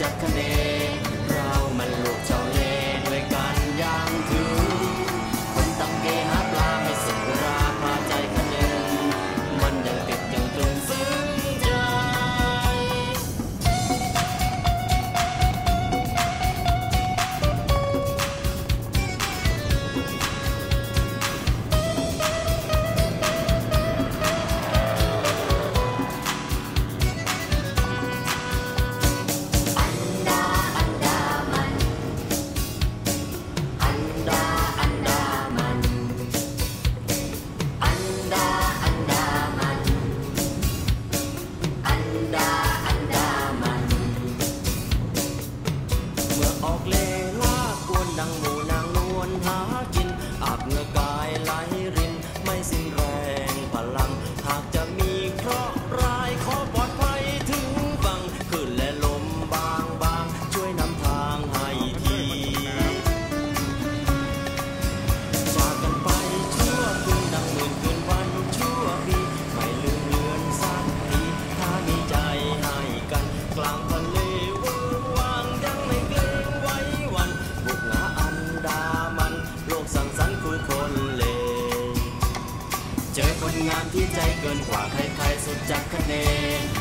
จักคะเนเรามันลูกเจ้าเล่ห์ด้วยกันอย่างถึงคนตั้งเกหาปลาไม่สุขราพาใจคะนึงมันยังติดยังตรึงซึ้งใจออกเล่ล่ากวนดังหมูนางนวลหากินอาบเหงื่อกายไหลรินไม่สิ้นแรงพลังหากจะมีเคราะห์ร้ายขอปลอดภัยถึงฝั่งคลื่นและลมบางบางช่วยนำทางให้ทีจากกันไปชั่วคืนดังหมื่นคืนวันชั่วปีไม่ลืมเลือนสักทีถ้ามีใจให้กันกลางทะเลสั่งสรรค์คือคนเลวเจอคนงามที่ใจเกินกว่าใครๆสุดจักคะเน